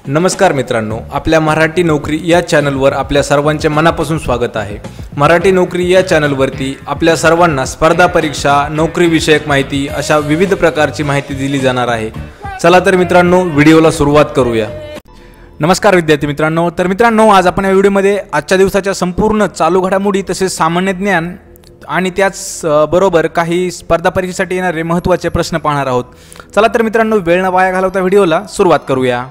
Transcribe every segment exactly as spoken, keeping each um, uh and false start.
नमस्कार मित्रांनो, आपल्या मराठी नोकरी या चॅनलवर आपल्या सर्वांचे मनापासून स्वागत आहे। मराठी नोकरी या चॅनलवरती आपल्या सर्वांना स्पर्धा परीक्षा, नोकरी विषयक माहिती अशा विविध प्रकारची माहिती दिली जाणार आहे। चला तर मित्रांनो, व्हिडिओला सुरुवात करूया। नमस्कार विद्यार्थी मित्रांनो, तर मित्रांनो आज आपण या व्हिडिओमध्ये आजच्या दिवसाच्या संपूर्ण चालू घडामोडी तसेच सामान्य ज्ञान आणि त्याच बरोबर काही स्पर्धा परीक्षेसाठी येणारे महत्त्वाचे प्रश्न पाहणार आहोत। चला तर मित्रांनो, वेळ न वाया घालवता व्हिडिओला सुरुवात करूया।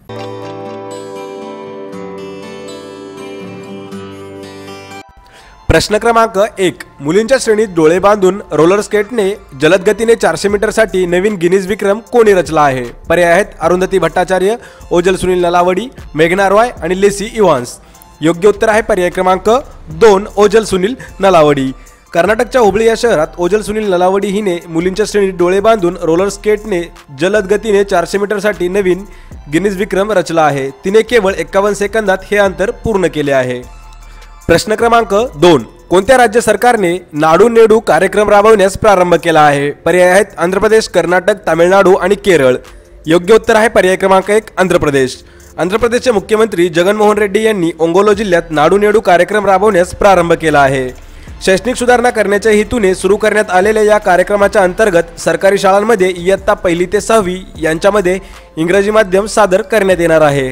प्रश्न क्रमांक एक, मुलींच्या श्रेणीत डोळे बांधून रोलर स्केटने जलद गतीने चारशे मीटरसाठी नवीन गिनीज विक्रम कोणी रचला आहे? पर्याय आहेत अरुंधती भट्टाचार्य, ओजल सुनील नलावडी, मेघना रॉय आणि लेसी इव्हान्स। योग्य उत्तर आहे पर्याय क्रमांक दोन, ओजल सुनील नलावडी। कर्नाटकच्या हुबळी या शहरात ओजल सुनील नलावडी हिने मुलींच्या श्रेणीत डोळे बांधून रोलर स्केटने जलद गतीने चारशे मीटरसाठी नवीन गिनीज विक्रम रचला आहे। तिने केवळ एक्कावन्न सेकंदात हे अंतर पूर्ण केले आहे। प्रश्न क्रमांक दोन, कोणत्या राज्य सरकारने नाडू नेडू कार्यक्रम राबवण्यास प्रारंभ केला आहे? पर्याय आहेत आंध्र प्रदेश, कर्नाटक, तामिळनाडू आणि केरळ। योग्य उत्तर आहे पर्याय क्रमांक एक, आंध्र प्रदेश। आंध्र प्रदेशचे मुख्यमंत्री जगनमोहन रेड्डी यांनी ओंगोलो जिल्ह्यात नाडू नेडू कार्यक्रम राबवण्यास प्रारंभ केला आहे। शैक्षणिक सुधारणा करण्याच्या हेतूने सुरू करण्यात आलेल्या या कार्यक्रमाच्या अंतर्गत सरकारी शाळांमध्ये इयत्ता पहिली ते सहावी यांच्यामध्ये इंग्रजी माध्यम सादर करण्यात येणार आहे।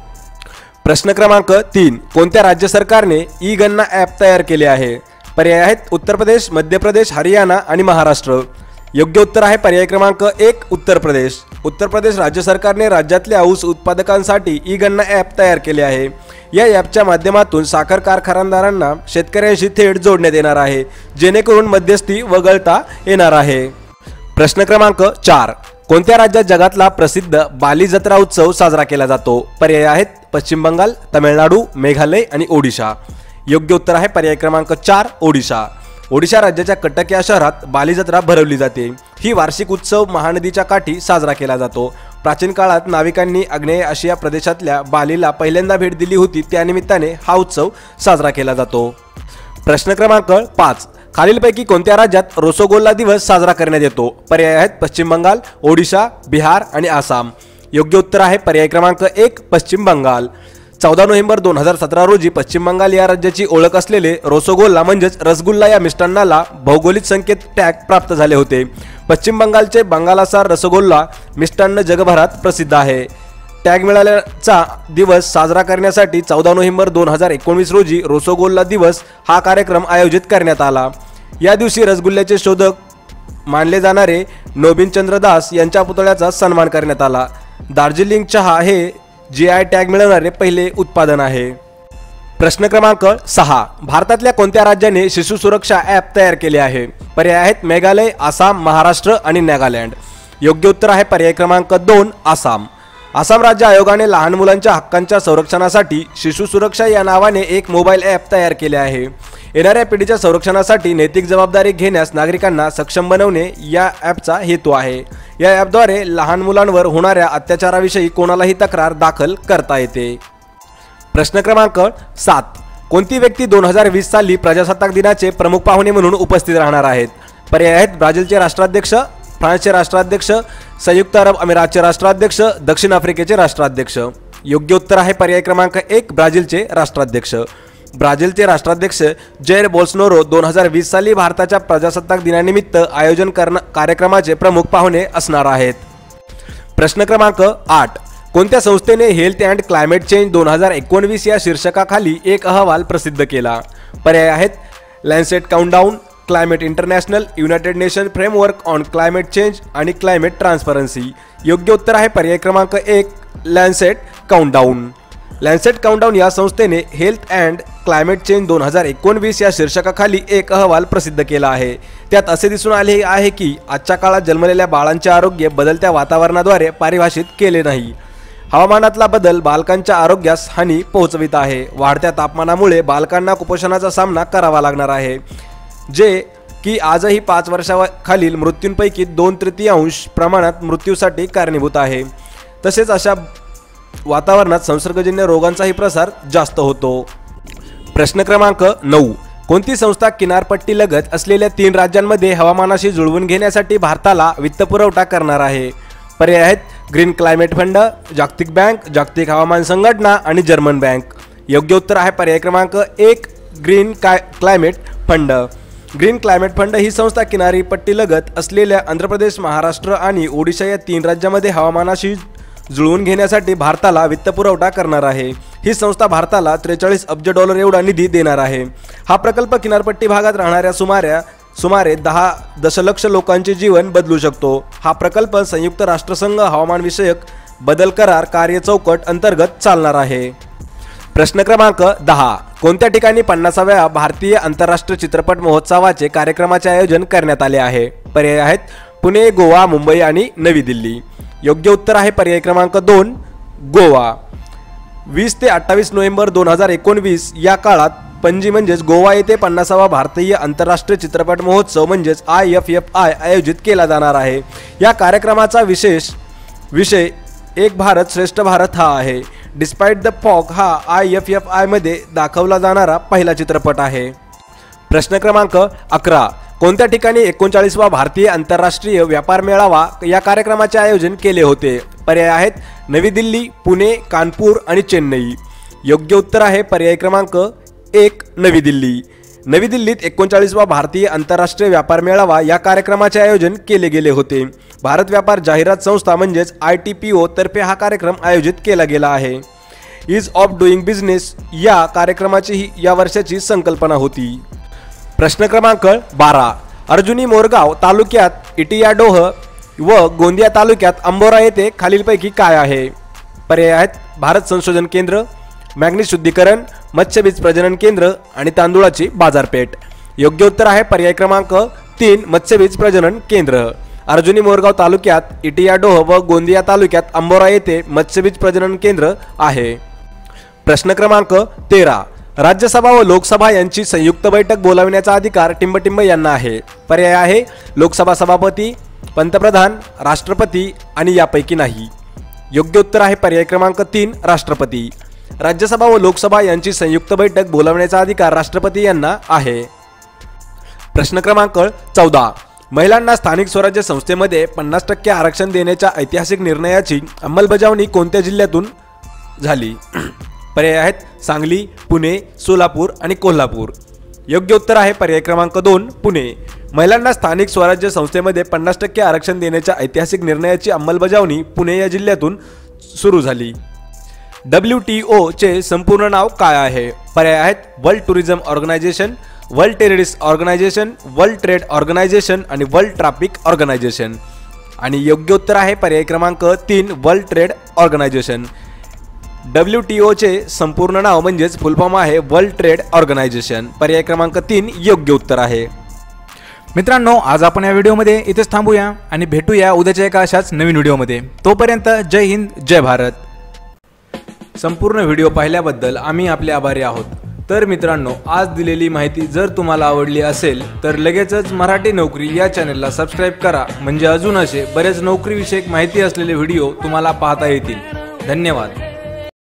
प्रश्न क्रमांक तीन, कोणत्या राज्य सरकारने ई गणना ॲप तयार केले आहे? पर्याय आहेत उत्तर प्रदेश, मध्य प्रदेश, हरियाणा आणि महाराष्ट्र। योग्य उत्तर आहे पर्याय क्रमांक एक, उत्तर प्रदेश। उत्तर प्रदेश राज्य सरकारने राज्यातल्या ऊस उत्पादकांसाठी ई गणना ॲप तयार केले आहे। या ॲपच्या माध्यमातून साखर कारखानदारांना शेतकऱ्यांशी थेट जोडण्यात येणार आहे, जेणेकरून मध्यस्थी वगळता येणार आहे। प्रश्न क्रमांक चार, कोणत्या राज्यात जगातला प्रसिद्ध बाली जत्रा उत्सव साजरा केला जातो? पर्याय आहेत पश्चिम बंगाल, तामिळनाडू, मेघालय आणि ओडिशा। योग्य उत्तर आहे पर्याय क्रमांक चार, ओडिशा। ओडिशा राज्याच्या कटक या शहरात बाली जत्रा भरवली जाते। ही वार्षिक उत्सव महानदीच्या काठी साजरा केला जातो। प्राचीन काळात नाविकांनी आग्नेय आशिया प्रदेशातल्या बालीला पहिल्यांदा भेट दिली होती, त्यानिमित्ताने हा उत्सव साजरा केला जातो। प्रश्न क्रमांक पाच, खालीलपैकी कोणत्या राज्यात रोसोगोल्ला दिवस साजरा करण्यात येतो? पर्याय आहेत पश्चिम बंगाल, ओडिशा, बिहार आणि आसाम। योग्य उत्तर आहे पर्याय क्रमांक एक, पश्चिम बंगाल। चौदा नोव्हेंबर दोन हजार सतरा रोजी पश्चिम बंगाल या राज्याची ओळख असलेले रोसोगोल्ला म्हणजेच रसगुल्ला या मिष्टान्नाला भौगोलिक संकेत टॅग प्राप्त झाले होते। पश्चिम बंगालचे बंगालासार रसगोल्ला मिष्टान्न जगभरात प्रसिद्ध आहे। टॅग मिळाल्याचा दिवस साजरा करण्यासाठी चौदा नोव्हेंबर दोन हजार एकोणवीस रोजी रोसोगोल्ला दिवस हा कार्यक्रम आयोजित करण्यात आला। या दिवशी रसगुल्ल्याचे शोधक मानले जाणारे नोबिन चंद्र दास यांच्या पुतळ्याचा सन्मान करण्यात आला। दार्जिलिंग चहा हे जी आय टॅग मिळवणारे पहिले उत्पादन आहे। प्रश्न क्रमांक सहा, भारतातल्या कोणत्या राज्याने शिशु सुरक्षा ॲप तयार केले आहे? पर्याय आहेत मेघालय, आसाम, महाराष्ट्र आणि नागालँड। योग्य उत्तर आहे पर्याय क्रमांक दोन, आसाम। आसाम राज्य आयोगाने लहान मुलांच्या हक्कांच्या संरक्षणासाठी शिशु सुरक्षा या नावाने एक मोबाईल ॲप तयार केले आहे। येणाऱ्या पिढीच्या संरक्षणासाठी नैतिक जबाबदारी घेण्यास नागरिकांना सक्षम बनवणे या ॲपचा हेतू आहे। या ॲपद्वारे लहान मुलांवर होणाऱ्या अत्याचाराविषयी कोणालाही तक्रार दाखल करता येते। प्रश्न क्रमांक सात, कोणती व्यक्ती दोन हजार वीस साली प्रजासत्ताक दिनाचे प्रमुख पाहुणे म्हणून उपस्थित राहणार आहेत? पर्याय आहेत ब्राझीलचे राष्ट्राध्यक्ष, फ्रान्सचे राष्ट्राध्यक्ष, संयुक्त अरब अमिरातचे राष्ट्राध्यक्ष, दक्षिण आफ्रिकेचे राष्ट्राध्यक्ष। योग्य उत्तर आहे पर्याय क्रमांक एक, ब्राझीलचे राष्ट्राध्यक्ष। ब्राझीलचे राष्ट्राध्यक्ष जैर बोल्सोनारो दोन हजार वीस साली भारताच्या प्रजासत्ताक दिनानिमित्त आयोजन करणा कार्यक्रमाचे प्रमुख पाहुणे असणार आहेत। प्रश्न क्रमांक आठ, कोणत्या संस्थेने हेल्थ अँड क्लायमेट चेंज दोन हजार एकोणवीस या शीर्षकाखाली एक अहवाल प्रसिद्ध केला? पर्याय आहेत Lancet countdown, climate international, united nation framework on climate change आणि क्लायमेट ट्रान्सपरन्सी। योग्य उत्तर आहे पर्याय क्रमांक एक, लॅन्सेट काउंटडाऊन। लॅन्सेट काउंटडाऊन या संस्थेने हेल्थ अँड क्लायमेट चेंज दोन हजार एकोणवीस या शीर्षकाखाली एक अहवाल प्रसिद्ध केला आहे। त्यात असे दिसून आले आहे की आजच्या काळात जन्मलेल्या बाळांचे आरोग्य बदलत्या वातावरणाद्वारे परिभाषित केले नाही। हवामानातला बदल बालकांच्या आरोग्यास हानी पोहोचवित आहे। वाढत्या तापमानामुळे बालकांना कुपोषणाचा सामना करावा लागणार आहे, जे की आजही पाच वर्षाखालील मृत्यूंपैकी दोन तृतीयांश प्रमाणात मृत्यूसाठी कारणीभूत आहे। तसेच अशा वातावरणात संसर्गजन्य रोगांचाही प्रसार जास्त होतो। प्रश्न क्रमांक नऊ, कोणती संस्था किनारपट्टीलगत असलेल्या तीन राज्यांमध्ये हवामानाशी जुळवून घेण्यासाठी भारताला वित्तपुरवठा करणार आहे? पर्याय आहेत ग्रीन क्लायमेट फंड, जागतिक बँक, जागतिक हवामान संघटना आणि जर्मन बँक। योग्य उत्तर आहे पर्याय क्रमांक एक ग्रीन काय climate fund. Green climate fund ही संस्था किनारी पट्टीलगत असलेल्या आंध्र प्रदेश, महाराष्ट्र आणि ओडिशा या तीन राज्यांमध्ये हवामानाशी जुळवून घेण्यासाठी भारताला वित्तपुरवठा करणार आहे। ही संस्था भारताला त्रेचाळीस अब्ज डॉलर एवढा निधी देणार आहे। हा प्रकल्प किनारपट्टी भागात राहणाऱ्या सुमारे सुमारे दहा दशलक्ष लोकांचे जीवन बदलू शकतो। हा प्रकल्प संयुक्त राष्ट्रसंघ हवामानविषयक बदल करार कार्य चौकट अंतर्गत चालणार आहे। प्रश्न क्रमांक दहा, कोणत्या ठिकाणी पन्नासाव्या भारतीय आंतरराष्ट्रीय चित्रपट महोत्सवाचे कार्यक्रमाचे आयोजन करण्यात आले आहे? पर्याय आहेत पुणे, गोवा, मुंबई आणि नवी दिल्ली। योग्य उत्तर आहे पर्याय क्रमांक दोन गोवा। वीस ते अठ्ठावीस नोव्हेंबर दोन हजार एकोणवीस या काळात पणजी म्हणजेच गोवा येथे पन्नासावा भारतीय आंतरराष्ट्रीय चित्रपट महोत्सव म्हणजेच आय एफ एफ आय आयोजित केला जाणार आहे। या कार्यक्रमाचा विशेष विषय एक भारत श्रेष्ठ भारत हा आहे। डिस्पाइट द फॉग हा आय एफ एफ आय मध्ये दाखवला जाणारा पहिला चित्रपट आहे। प्रश्न क्रमांक अकरा, कोणत्या ठिकाणी एकोणचाळीसवा भारतीय आंतरराष्ट्रीय व्यापार मेळावा या कार्यक्रमाचे आयोजन केले होते? पर्याय आहेत नवी दिल्ली, पुणे, कानपूर आणि चेन्नई। योग्य उत्तर आहे पर्याय क्रमांक एक नवी दिल्ली। नवी दिल्लीत एकोणचाळीसवा भारतीय आंतरराष्ट्रीय व्यापार मेळावा या कार्यक्रमाचे आयोजन केले गेले होते। भारत व्यापार जाहिरात संस्था म्हणजेच आय टी पी ओ तर्फे हा कार्यक्रम आयोजित केला गेला आहे। ईज ऑफ डुईंग बिझनेस या कार्यक्रमाची ही या वर्षाची संकल्पना होती। प्रश्न क्रमांक बारा, अर्जुनी मोरगाव तालुक्यात इटियाडोह व गोंदिया तालुक्यात अंबोरा येथे खालीलपैकी काय आहे? पर्याय आहेत भारत संशोधन केंद्र, मॅग्नीज शुद्धीकरण, मत्स्यबीज प्रजनन केंद्र आणि तांदूळाची बाजारपेठ। योग्य उत्तर आहे पर्याय क्रमांक तीन मत्स्यबीज प्रजनन केंद्र। अर्जुनी मोरगाव तालुक्यात इटियाडोह व गोंदिया तालुक्यात अंबोरा येथे मत्स्यबीज प्रजनन केंद्र आहे। प्रश्न क्रमांक तेरा, राज्यसभा व लोकसभा यांची संयुक्त बैठक बोलावण्याचा अधिकार टिंबटिंब यांना आहे। पर्याय आहे लोकसभा सभापती, पंतप्रधान, राष्ट्रपती आणि यापैकी नाही। योग्य उत्तर आहे पर्याय क्रमांक तीन राष्ट्रपती। राज्यसभा व लोकसभा यांची संयुक्त बैठक बोलावण्याचा अधिकार राष्ट्रपती यांना आहे। प्रश्न क्रमांक चौदा, महिलांना स्थानिक स्वराज्य संस्थेमध्ये पन्नास टक्के आरक्षण देण्याच्या ऐतिहासिक निर्णयाची अंमलबजावणी कोणत्या जिल्ह्यातून झाली? पर्याय आहेत सांगली, पुणे, सोलापूर आणि कोल्हापूर। योग्य उत्तर आहे पर्याय क्रमांक दोन पुणे। महिलांना स्थानिक स्वराज्य संस्थेमध्ये पन्नास टक्के आरक्षण देण्याच्या ऐतिहासिक निर्णयाची अंमलबजावणी पुणे या जिल्ह्यातून सुरू झाली। डब्ल्यू टी ओ चे संपूर्ण नाव काय आहे? पर्याय आहेत world tourism organisation, world terrorist organisation, world trade organisation आणि वर्ल्ड ट्रॅफिक ऑर्गनायझेशन। आणि योग्य उत्तर आहे पर्याय क्रमांक तीन world trade organisation. W T O चे संपूर्ण नाव म्हणजेच फुल फॉर्म आहे वर्ल्ड ट्रेड ऑर्गनायझेशन। पर्याय क्रमांक तीन योग्य उत्तर आहे। मित्रांनो, आज आपण या व्हिडिओमध्ये इथेच थांबूया आणि भेटूया उद्याच्या एका अशाच नवीन व्हिडिओमध्ये। तोपर्यंत जय हिंद, जय भारत। संपूर्ण व्हिडिओ पाहिल्याबद्दल आम्ही आपले आभारी आहोत। तर मित्रांनो, आज दिलेली माहिती जर तुम्हाला आवडली असेल तर लगेचच मराठी नोकरी या चॅनलला सबस्क्राईब करा, म्हणजे अजून असे बरेच नोकरीविषयक माहिती असलेले व्हिडिओ तुम्हाला पाहता येतील। धन्यवाद।